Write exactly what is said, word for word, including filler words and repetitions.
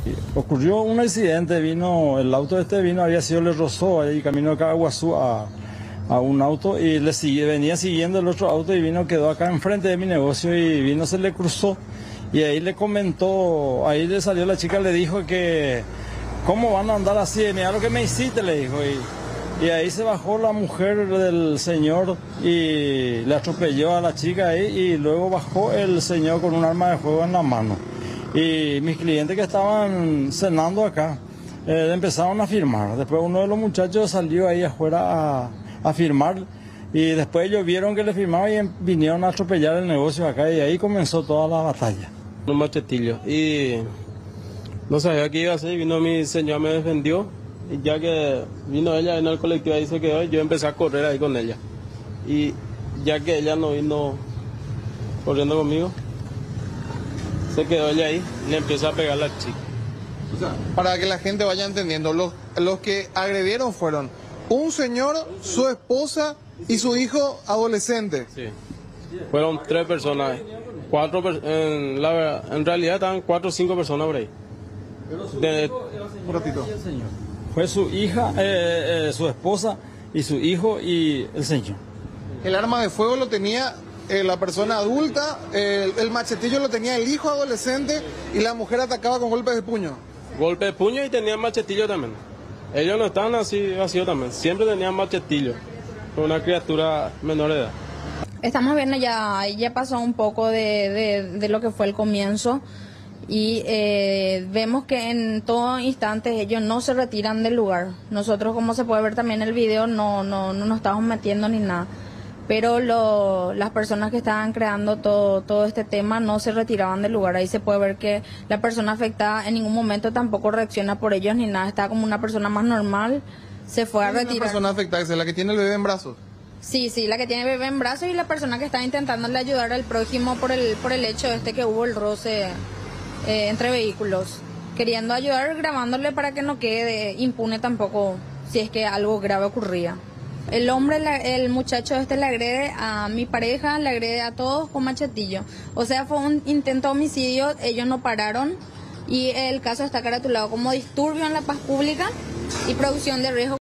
Ocurrió un accidente, vino, el auto este vino, había sido, le rozó ahí camino de Caguazú a, a un auto y le sigue, venía siguiendo el otro auto y vino, quedó acá enfrente de mi negocio y vino, se le cruzó y ahí le comentó, ahí le salió la chica, le dijo que ¿cómo van a andar así? Mira lo que me hiciste, le dijo. Y, y ahí se bajó la mujer del señor y le atropelló a la chica ahí y luego bajó el señor con un arma de fuego en la mano. Y mis clientes que estaban cenando acá eh, empezaron a firmar. Después uno de los muchachos salió ahí afuera a, a firmar y después ellos vieron que le firmaba y vinieron a atropellar el negocio acá y ahí comenzó toda la batalla. Un machetillo y no sabía qué iba a hacer y vino mi señora, me defendió y ya que vino ella en el colectivo ahí se quedó y yo empecé a correr ahí con ella y ya que ella no vino corriendo conmigo, se quedó ella ahí y le empezó a pegar a la chica. O sea, para que la gente vaya entendiendo, los, los que agredieron fueron un señor, su esposa y su hijo adolescente. Sí, fueron tres personas, cuatro per en, la, en realidad estaban cuatro o cinco personas por ahí. Pero su De, hijo era señor, un ratito. El señor. Fue su hija, eh, eh, su esposa y su hijo y el señor. El arma de fuego lo tenía eh, la persona adulta, eh, el machetillo lo tenía el hijo adolescente y la mujer atacaba con golpes de puño. Golpe de puño y tenían machetillo también. Ellos no estaban así vacíos también, siempre tenían machetillo, con una criatura menor de edad. Estamos viendo ya, ya pasó un poco de, de, de lo que fue el comienzo y eh, vemos que en todo instante ellos no se retiran del lugar. Nosotros, como se puede ver también en el video, no, no, no nos estamos metiendo ni nada. Pero lo, las personas que estaban creando todo, todo este tema no se retiraban del lugar. Ahí se puede ver que la persona afectada en ningún momento tampoco reacciona por ellos ni nada. Está como una persona más normal, se fue a retirar. ¿Es una persona afectada, es la que tiene el bebé en brazos? Sí, sí, la que tiene el bebé en brazos y la persona que está intentándole ayudar al prójimo por el, por el hecho este que hubo el roce eh, entre vehículos. Queriendo ayudar, grabándole para que no quede impune tampoco si es que algo grave ocurría. El hombre, el muchacho este le agrede a mi pareja, le agrede a todos con machetillo. O sea, fue un intento de homicidio, ellos no pararon y el caso está caratulado como disturbio en la paz pública y producción de riesgo.